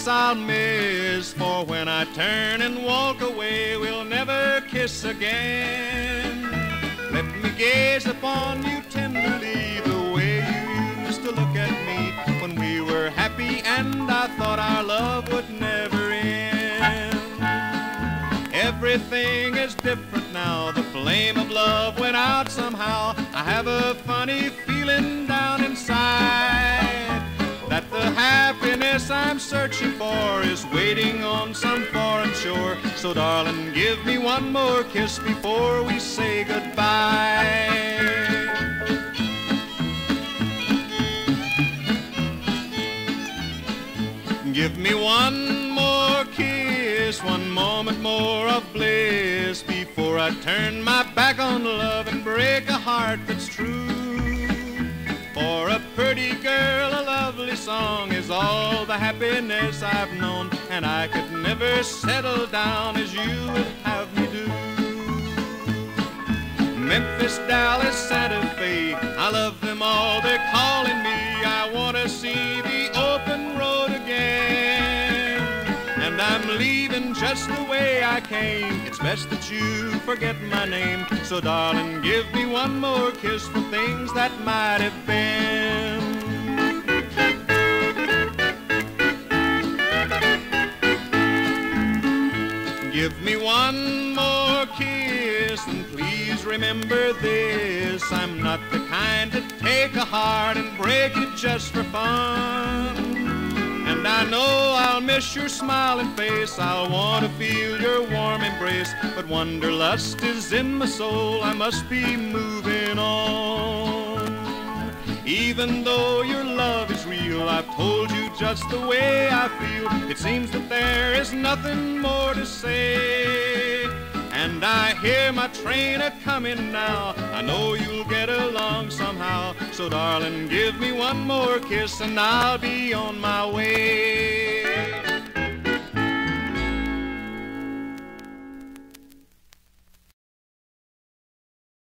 kiss I'll miss, for when I turn and walk away, we'll never kiss again. Let me gaze upon you tenderly, the way you used to look at me when we were happy and I thought our love would never end. Everything is different now, the flame of love went out somehow. I have a funny feeling down inside that the happiness I'm searching for is waiting on some foreign shore. So darling, give me one more kiss before we say goodbye. Give me one more kiss, one moment more of bliss, before I turn my back on love and break a heart that's true. For a pretty girl, a lovely song is all the happiness I've known, and I could never settle down as you would have me do. Memphis, Dallas, Santa Fe, I love them all, they're calling me. I want to see the open road again, and I'm leaving just the way I came. It's best that you forget my name, so darling, give me one more kiss for things that might have been. Give me one more kiss, and please remember this: I'm not the kind to take a heart and break it just for fun. And I know I'll miss your smiling face, I'll want to feel your warm embrace, but wanderlust is in my soul, I must be moving on. Even though your love is real, I've told you just the way I feel. It seems that there is nothing more to say, and I hear my train a-comin' now. I know you'll get along somehow, so darling, give me one more kiss and I'll be on my way.